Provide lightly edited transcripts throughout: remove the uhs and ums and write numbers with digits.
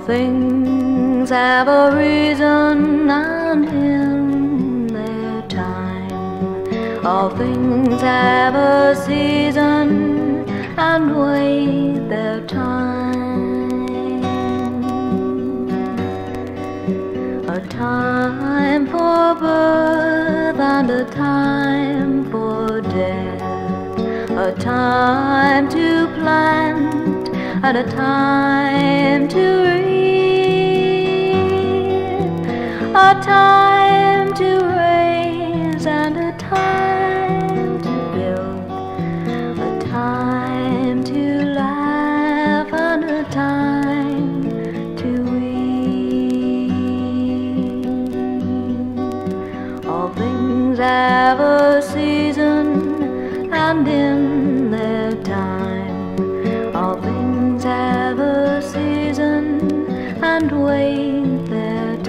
things have a reason and in their time. All things have a season and wait their time. A time for birth and a time for death. A time to plant and a time to reap. A time to raise and a time to build. A time to laugh and a time to weep. All things have a season and in their time. All things have a season and wait their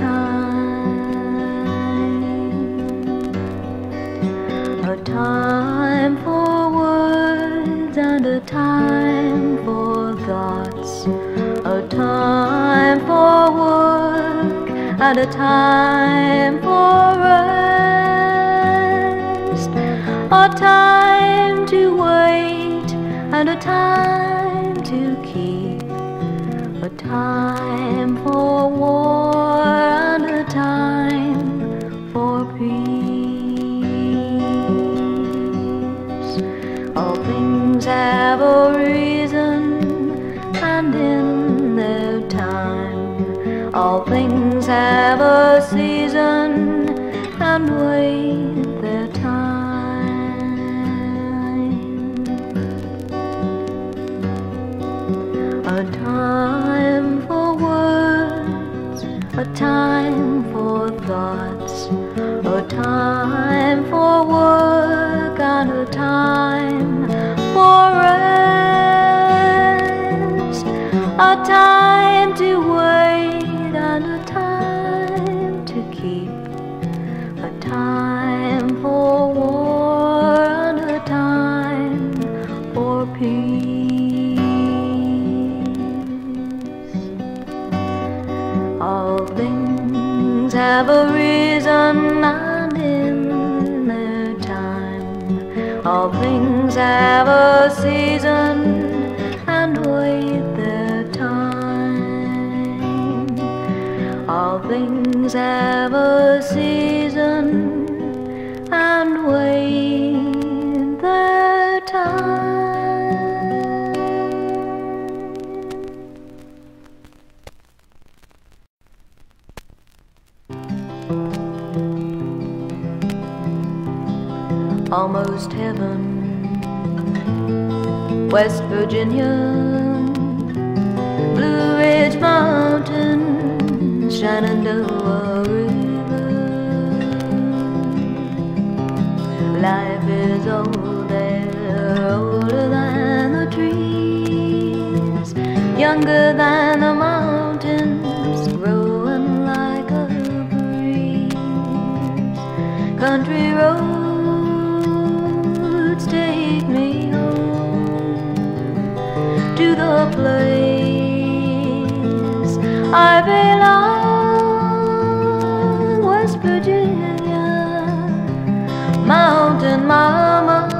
time. A time for words and a time for thoughts. A time for work and a time for rest. A time to wait and a time to keep. A time for war and a time for peace. All things have a reason and in their time. All things have a season and wait their time. A time for words, a time for thoughts. A time for work and a time for rest. A time to wait and a time to keep. A time for war and a time for peace. All things have a reason and in their time. All things have a season and wait their time. All things have a season and wait their time. Almost heaven, West Virginia, Blue Ridge Mountain, Shenandoah River. Life is old there, older than the trees, younger than the mountains, growing like a breeze. Country roads take me home to the place I belong, West Virginia. Mountain mama,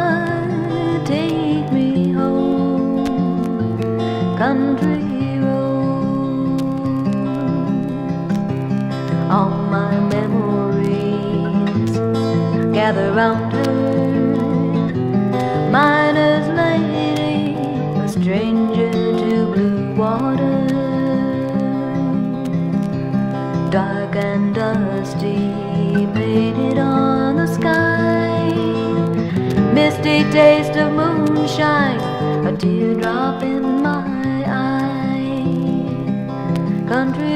take me home. Country road, all my memories gather round her. Miner's lady, a stranger to blue water. Dark and dusty, painted on the sky. Misty taste of moonshine, a teardrop in my eye. Country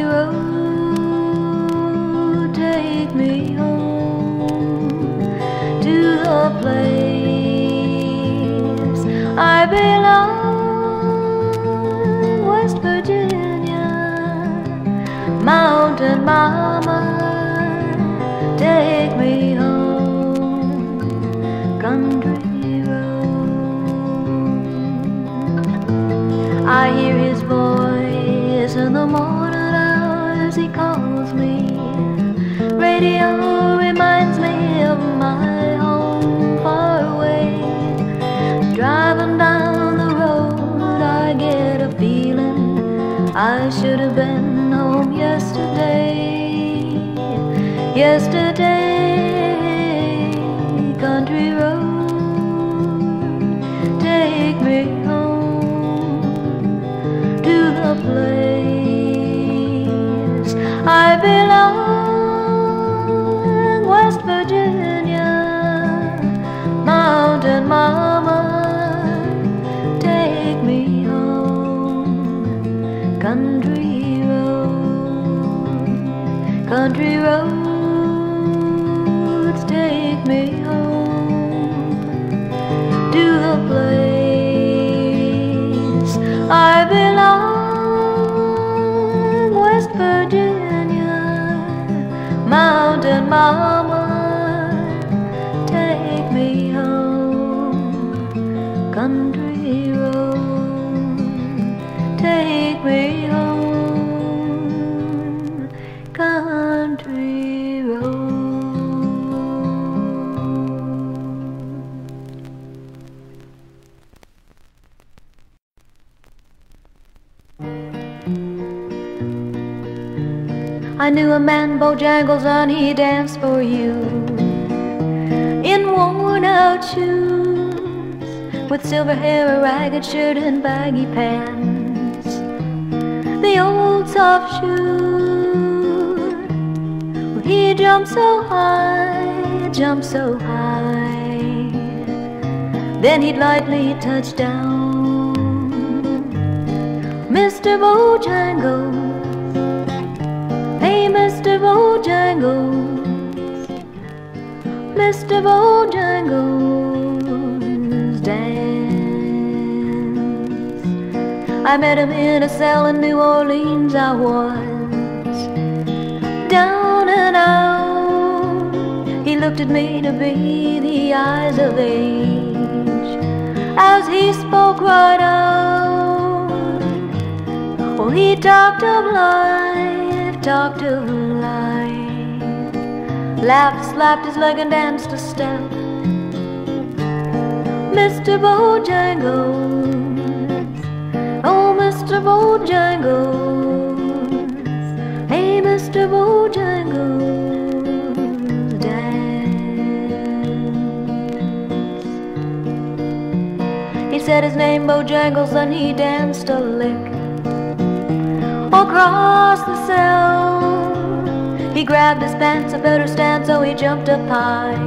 road, take me home to the place I belong, West Virginia. Mountain mama, take me home. Country road, I hear his voice in the morning. I should have been home yesterday. Yesterday, country road, take me home to the place I belong, West Virginia, Mountain Mama, take me home, country road, country roads, take me home to the place I belong, West Virginia, Mountain Mama, take me home, country road, take me home, country road. I knew a man, Bojangles, and he danced for you in worn-out shoes, with silver hair, a ragged shirt, and baggy pants. The old soft shoe. Well, he jumped so high, jumped so high. Then he'd lightly touch down. Mr. Bojangles, hey, Mr. Bojangles, Mr. Bojangles, dance. I met him in a cell in New Orleans. I was down and out. He looked at me to be the eyes of age as he spoke right out. Oh, he talked of life, talked of life, laughed, slapped his leg and danced a step. Mr. Bojangles, oh, Mr. Bojangles, hey, Mr. Bojangles, dance. He said his name, Bojangles, and he danced a lick across the cell. He grabbed his pants, a better stand, so he jumped up high.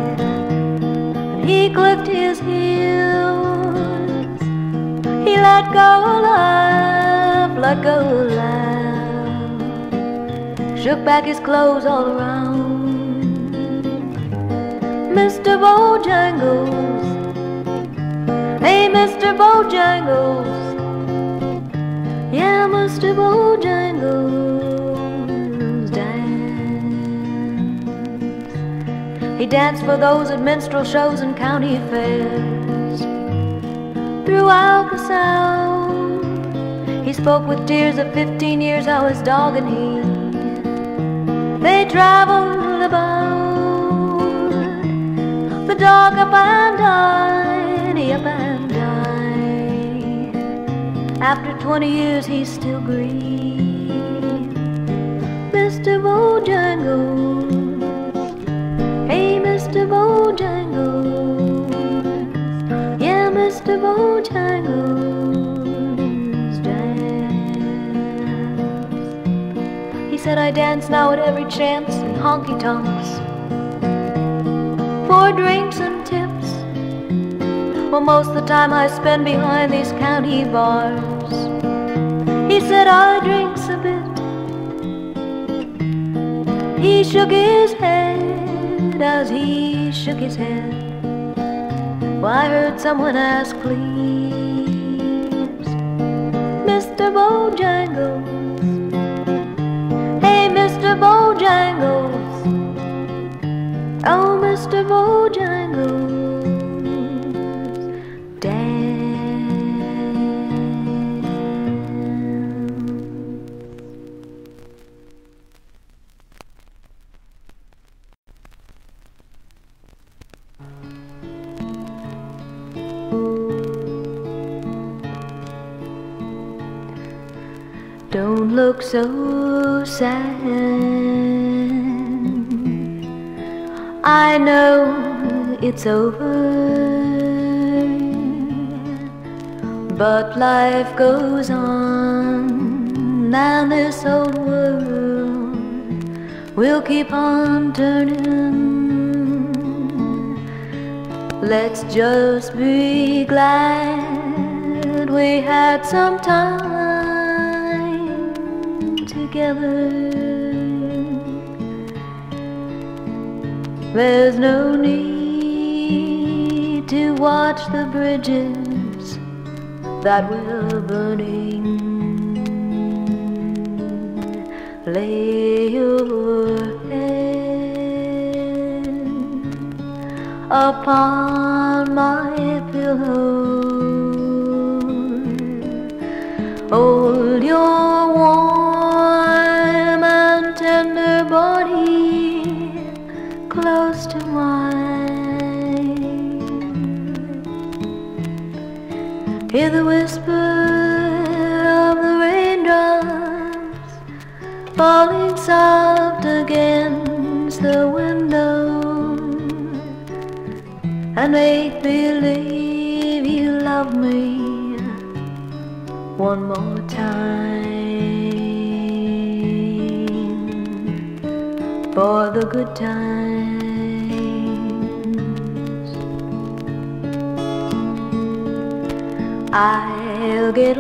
He clicked his heels. He let go a laugh, let go a laugh. Shook back his clothes all around. Mr. Bojangles, hey, Mr. Bojangles, yeah, Mr. Bojangles, dance. He danced for those at minstrel shows and county fairs. Throughout the South, he spoke with tears of 15 years how his dog and he, they traveled about. The dog up and died, he up and died. After 20 years he still grieves. Mr. Bojangles, hey, Mr. Bojangles, yeah, Mr. Bojangles, dance. He said I dance now at every chance in honky-tonks for drinks and tips. Well, most of the time I spend behind these county bars. He said I drinks a bit. He shook his head as he shook his head. Well, I heard someone ask, please, Mr. Bojangles, hey, Mr. Bojangles, oh, Mr. Bojangles, dance. Don't look so sad. I know it's over, but life goes on, and this old world will keep on turning. Let's just be glad we had some time together. There's no need to watch the bridges that we're burning. Lay your head upon my pillow. Hold your warm and tender body close to mine. Hear the whisper of the raindrops falling soft against the window, and make believe you love me one more time for the good times. I'll get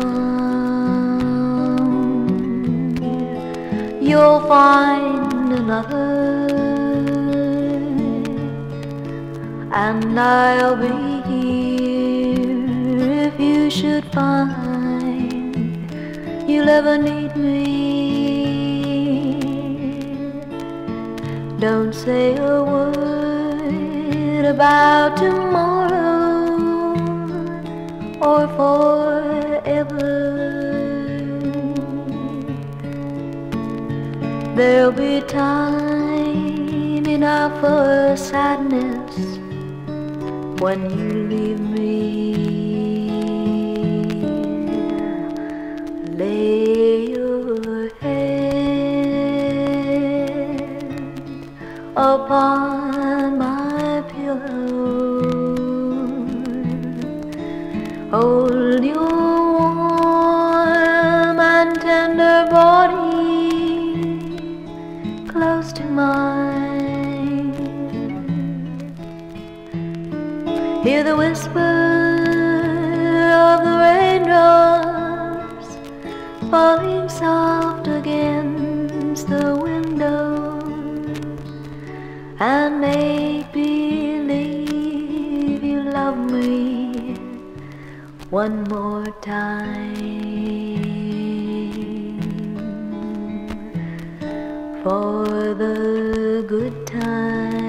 along, you'll find another, and I'll be here if you should find you'll ever need me. Don't say a word about tomorrow or forever. There'll be time enough for sadness when you leave me. Lay your head upon my pillow. Hold your warm and tender body close to mine. Hear the whisper of the raindrops falling soft against the window, and make believe you love me one more time for the good times.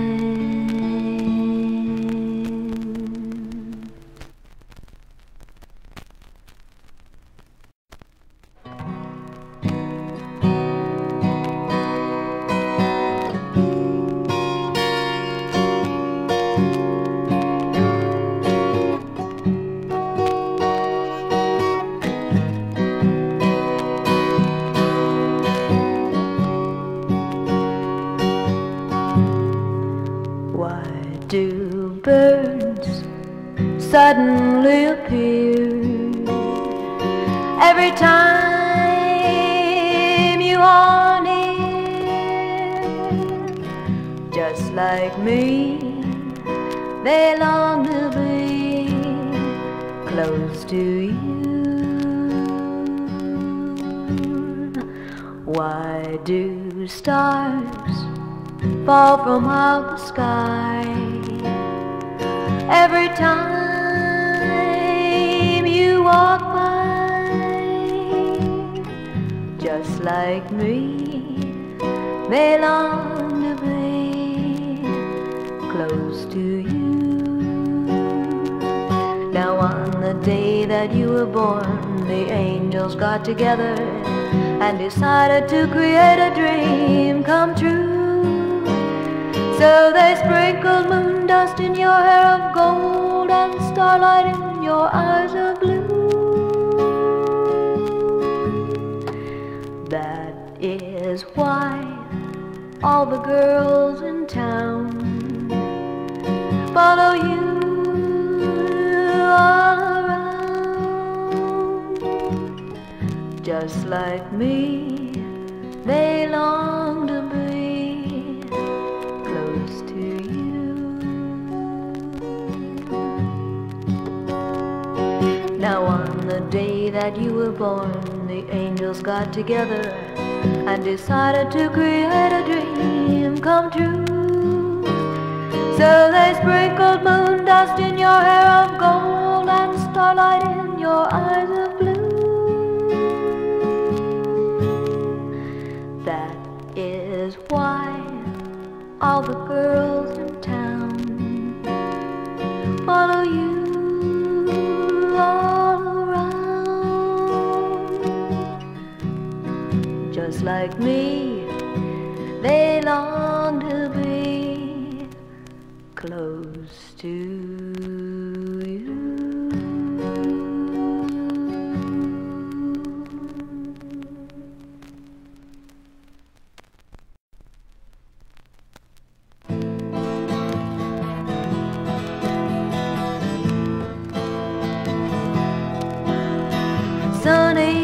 Do birds suddenly appear every time you are near? Just like me, they long to be close to you. Why do stars fall from out the sky every time you walk by? Just like me, they long to be close to you. Now on the day that you were born, the angels got together and decided to create a dream come true. So they sprinkled moon dust in your hair of gold and starlight in your eyes of blue. all the girls in town follow you all around. Just like me, they long to be close to you. Now on the day that you were born, the angels got together and decided to create a dream come true. So they sprinkled moon dust in your hair of gold and starlight in your eyes of blue. That is why all the girls in town follow you all around. Just like me, they long to be close to you. Sunny,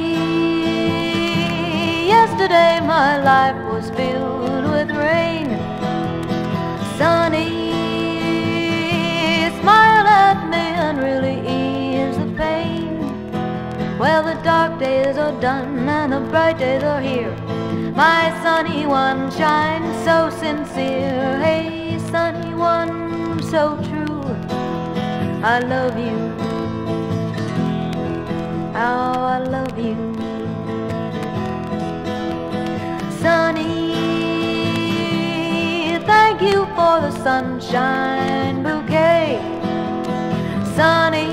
yesterday my life was filled with rain. Sunny, smile at me and really ease the pain. Well, the dark days are done and the bright days are here. My sunny one shines so sincere. Hey, sunny one, so true, I love you. Oh, I love you. Sunny, thank you for the sunshine bouquet. Sunny,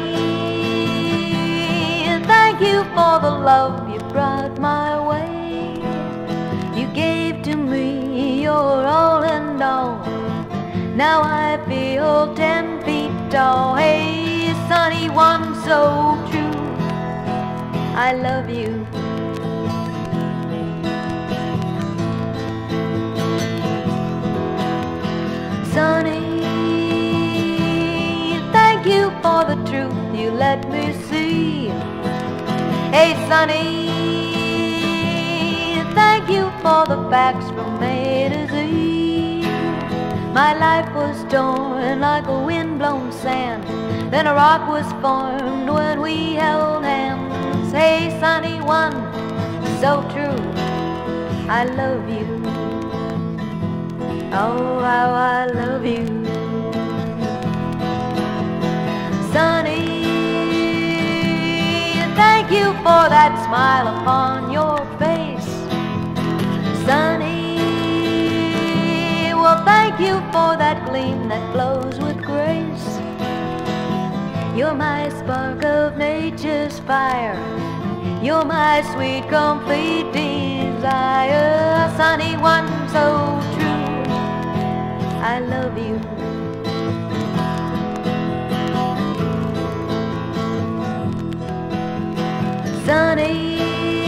thank you for the love you brought my way. You gave to me your all and all. Now I feel 10 feet tall. Hey, sunny one, so true, I love you. Sunny, thank you for the truth you let me see. Hey, Sunny, thank you for the facts from A to Z. My life was torn like a wind-blown sand. Then a rock was formed when we held hands. Hey, sunny one, so true, I love you. Oh, how I love you. Sunny, thank you for that smile upon your face. Sunny, well, thank you for that gleam that glows with grace. You're my spark of nature's fire. You're my sweet, complete desire. Sunny one, so true, I love you. Sunny,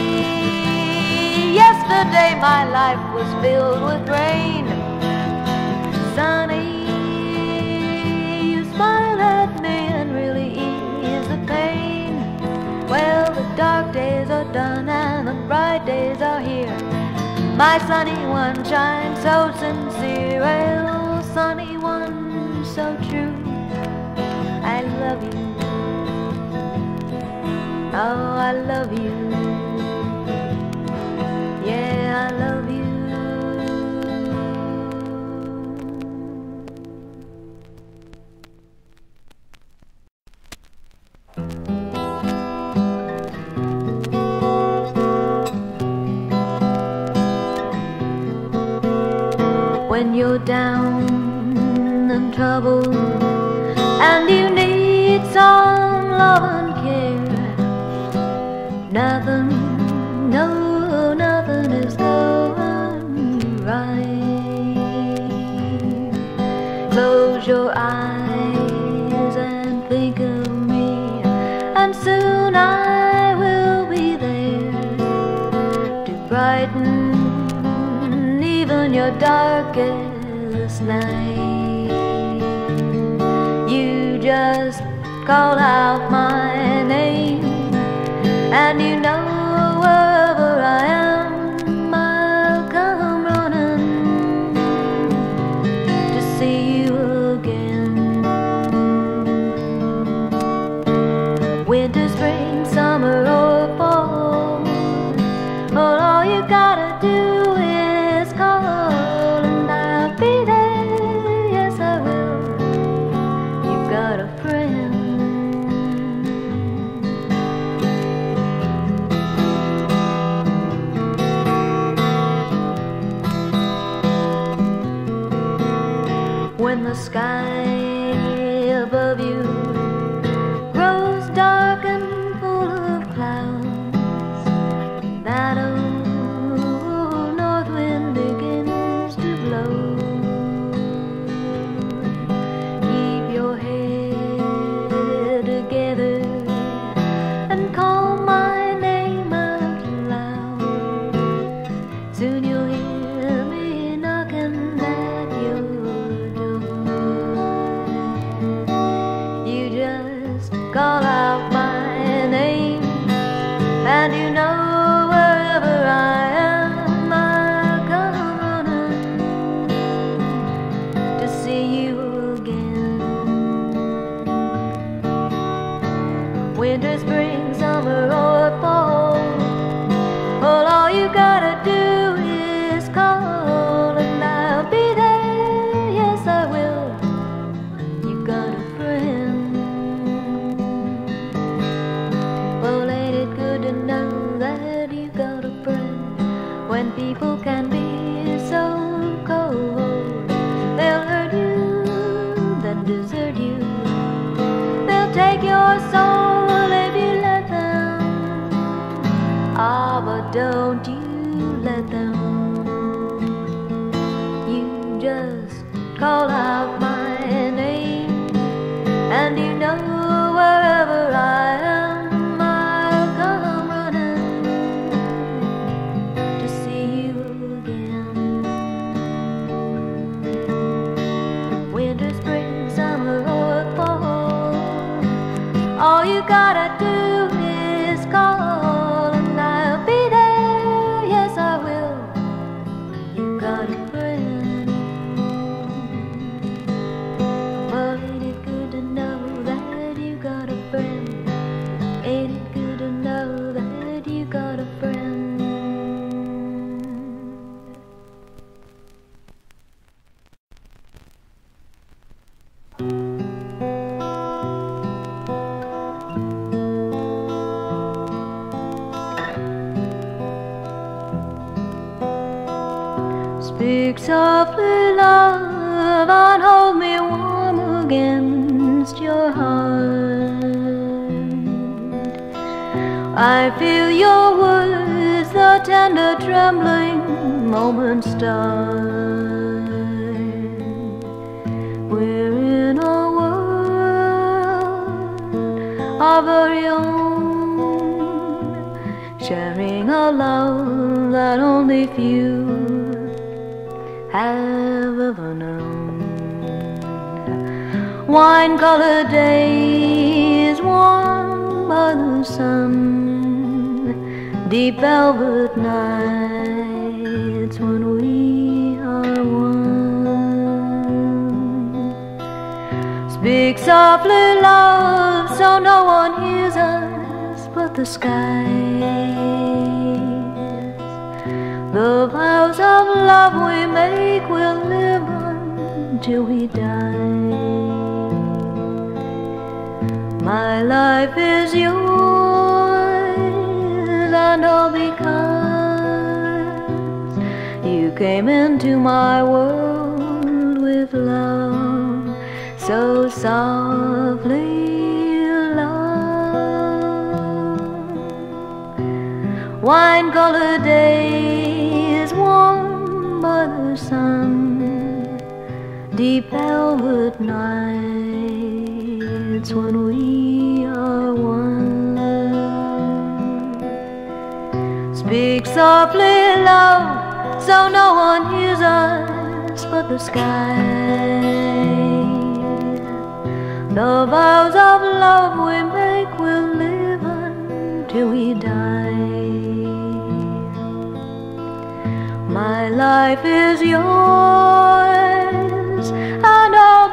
yesterday my life was filled with rain. Sunny, you smile at me and really ease the pain. Well, the dark days are done and the bright days are here. My sunny one shines so sincere. Well, sunny one, so true, I love you. Oh, I love you. Yeah, I love you. When you're down and troubled and you need some love and care, nothing, no, nothing is going right. Close your eyes and think of me, and soon I will be there to brighten even your darkest night. You just call out my name, and you know wherever I am, I'll come running to see you again. Winter, spring, summer, or fall, well, all you gotta do is call, and I'll be there. Yes, I will. You've got a friend. When the sky above you grows dark and full of clouds, that old north wind begins to blow. Keep your head together and call my name out loud. Soon you'll hear me knocking at your door. You just call out my name, and you know wherever I am, I'll come running to see you again. Winter, spring, summer, or fall, well, all you gotta do is call, and I'll be there. Yes, I will. You got a friend. Well, ain't it good to know that you got a friend? When people can be so cold, they'll hurt you, then desert you. They'll take your soul if you let them. Ah, but don't you let them. You just call out my name, and you know wherever I am, I'll come running to see you again. Winter, spring, summer, or fall, all you gotta do is call, and I'll be there. Yes, I will. You got a friend. Well, ain't it good to know that you got a friend? Ain't it good to know that you got a friend? Speak softly, love, and hold me warm against your heart. I feel your words, the tender trembling moments start. We're in a world of our own, sharing a love that only few have ever known. Wine-colored days warmed by the sun, deep velvet nights when we are one. Speak softly, love, so no one hears us but the skies. The vows of love we make will live until we die. My life is yours, and all because you came into my world with love so softly, love. Wine-colored days warmed by the sun, deep velvet nights when we are one. Speak softly, love, so no one hears us but the sky. The vows of love we make will live until we die. My life is yours, and all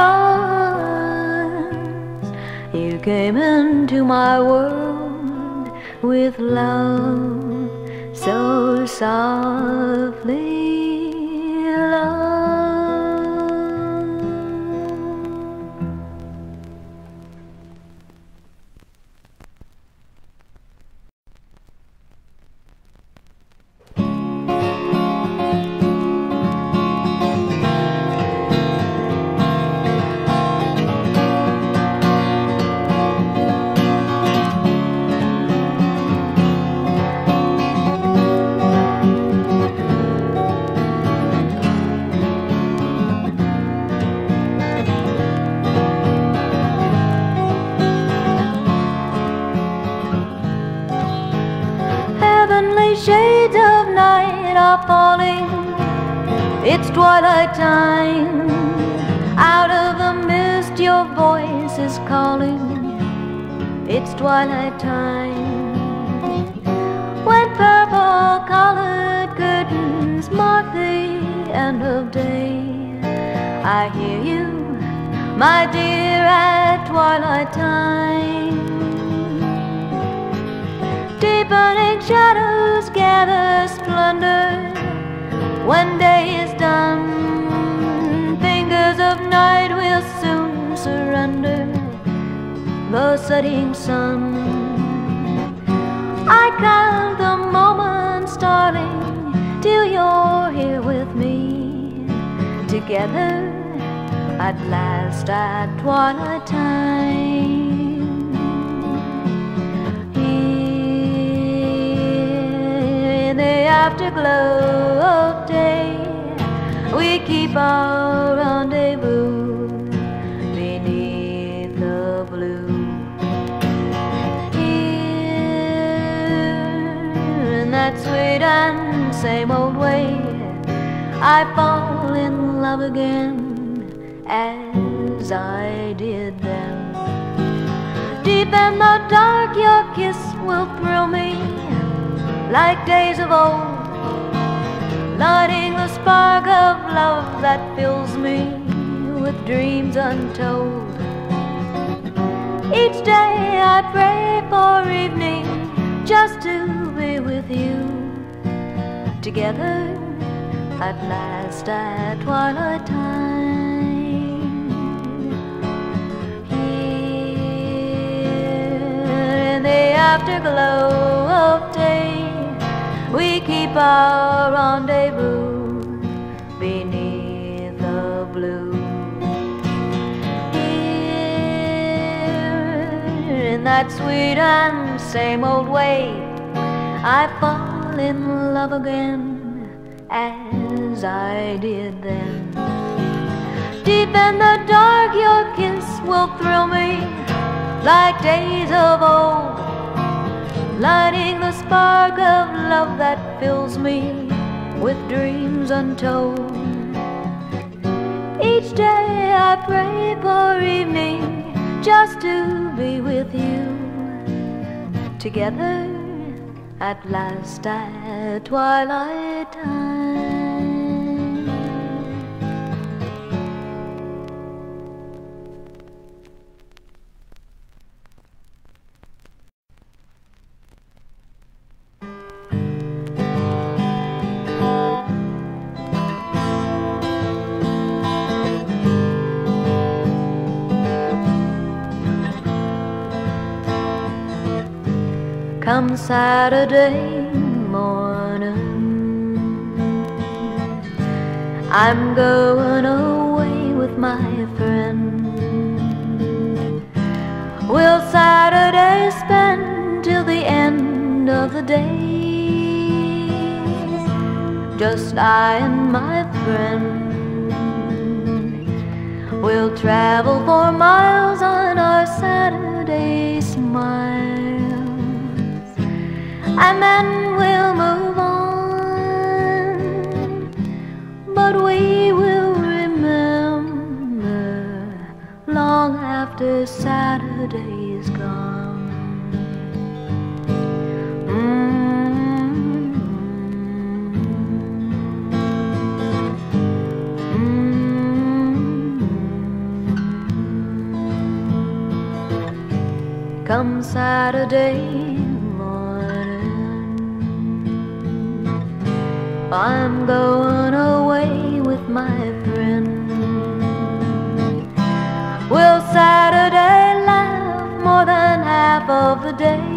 because you came into my world with love so softly, love. Shades of night are falling, it's twilight time. Out of the mist your voice is calling, it's twilight time. When purple-colored curtains mark the end of day, I hear you, my dear, at twilight time. Deepening shadows gather splendor when day is done. Fingers of night will soon surrender the setting sun. I count the moments, darling, till you're here with me. Together at last at twilight time. Afterglow of day, we keep our rendezvous beneath the blue. Here in that sweet and same old way, I fall in love again as I did then. Deep in the dark your kiss will thrill me like days of old, lighting the spark of love that fills me with dreams untold. Each day I pray for evening just to be with you. Together at last at twilight time. Here in the afterglow of day, we keep our rendezvous beneath the blue. Here in that sweet and same old way, I fall in love again as I did then. Deep in the dark your kiss will thrill me like days of old, lighting the spark of love that fills me with dreams untold. Each day I pray for evening just to be with you. Together at last at twilight time. Come Saturday morning, I'm going away with my friend. We'll Saturday spend till the end of the day, just I and my friend. We'll travel for miles on our Saturday smiles, and then we'll move on after Saturday is gone. Come Saturday morning, I'm going away with my friend. Will Saturday laugh more than half of the day?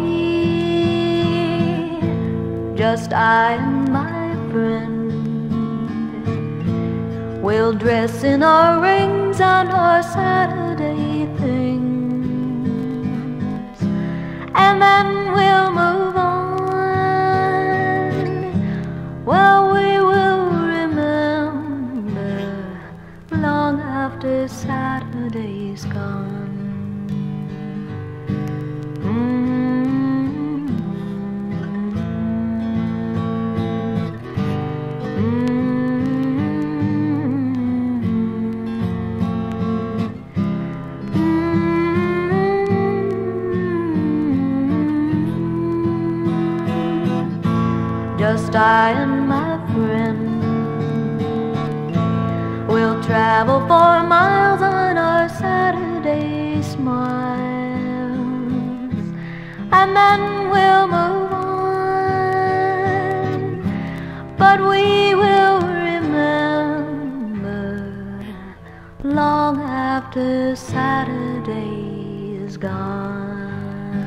Just I and my friend. We'll dress in our rings and our Saturday things, and then we'll move on. Well, we will remember long after Saturday's gone. Just I and my friend will travel for miles on our Saturday smiles, and then we'll move on. But we will remember long after Saturday is gone.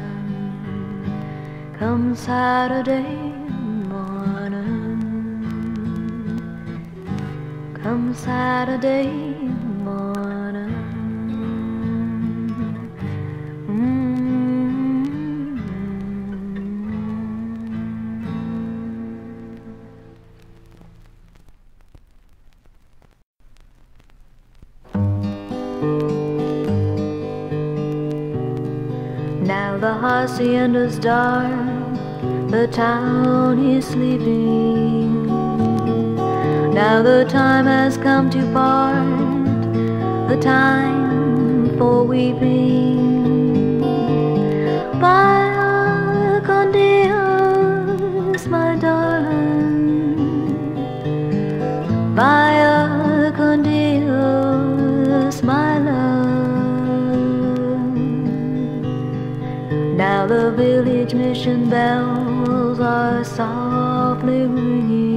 Come Saturday, come Saturday morning. Now the hacienda's dark, the town is sleeping. Now the time has come to part, the time for weeping. Vaya con Dios, my darling. Vaya con Dios, my love. Now the village mission bells are softly ringing.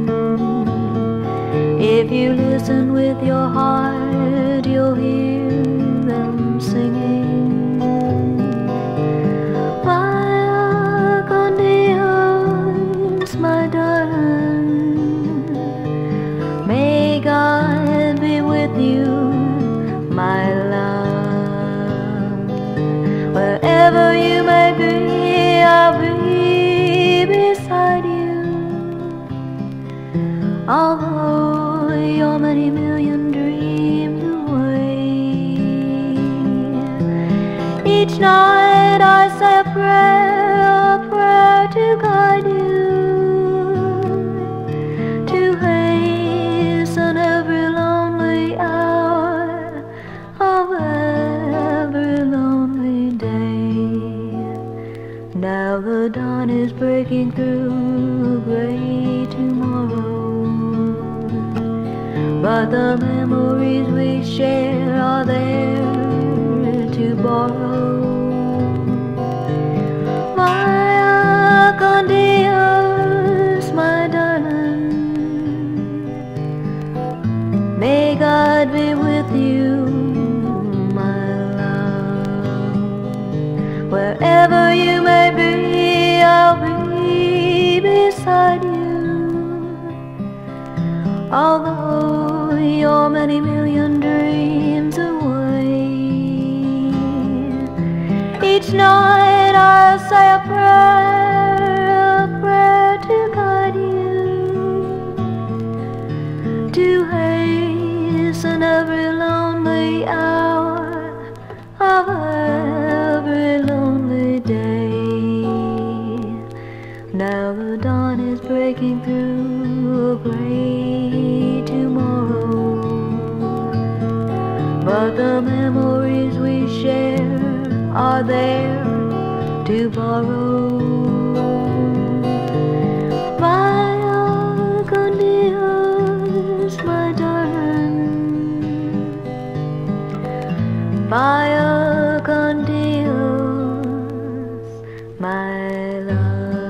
If you listen with your heart, you'll hear them singing. Vaya con Dios, my darling. May God be with you, my love. Wherever you may be, I'll be beside you. Although you're many million dreams away, each night I say a prayer to guide you, to hasten every lonely hour of every lonely day. Now the dawn is breaking through gray tomorrow, but the memories we share are there to borrow. Vaya con Dios, my darling. May God be with you, my love. Wherever you may be, I'll be beside you. Although you're many million dreams away, each night I'll say a prayer to guide you, to hasten every lonely hour of every lonely day. Now the dawn is breaking through a gray tomorrow, but the memories we share are there to borrow. Vaya con Dios, my darling. Vaya con Dios, my love.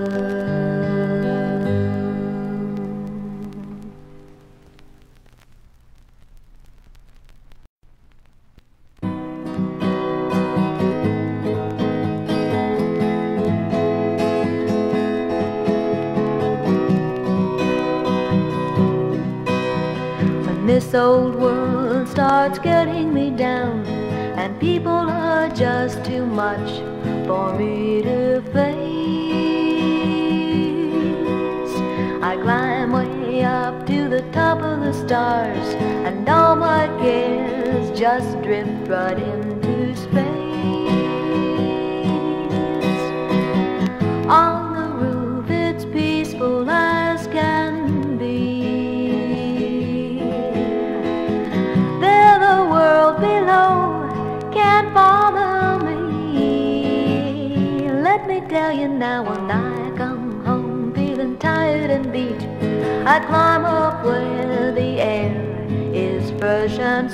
This old world starts getting me down, and people are just too much for me to face. I climb way up to the top of the stars, and all my cares just drift right into space. On the roof it's peaceful as can be. Below can't bother me. Let me tell you now, when I come home feeling tired and beat, I climb up where the air is fresh and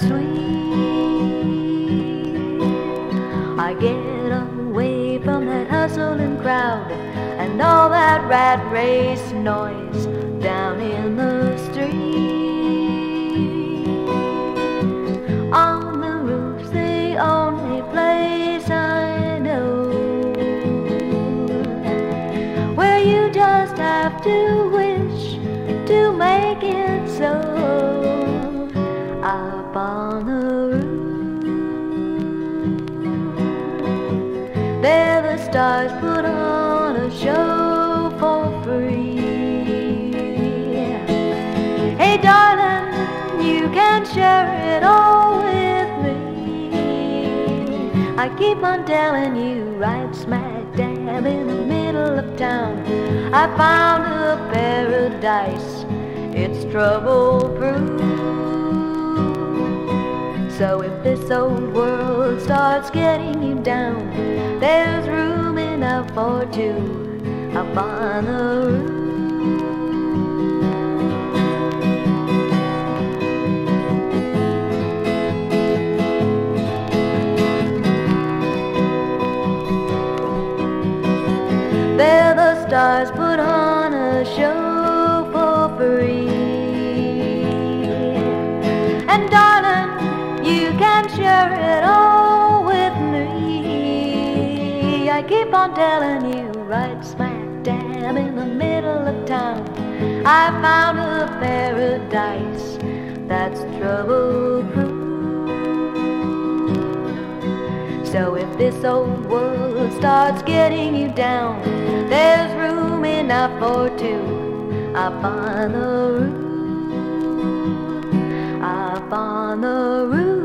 sweet. I get away from that hustling crowd and all that rat race noise down in the street. On the roof's the only place I know where you just have to wish to make it so. Up on the roof, there the stars put on a show for free. Hey darling, you can share it all with me. I keep on telling you, right smack dab in the middle of town, I found a paradise, it's trouble-proof. So if this old world starts getting you down, there's room enough for two up on the roof. There the stars put on a show for free. And darling, you can share it all with me. I keep on telling you, right smack dab in the middle of town, I found a paradise that's trouble-proof. So if this old world starts getting you down, there's room enough for two up on the roof, up on the roof.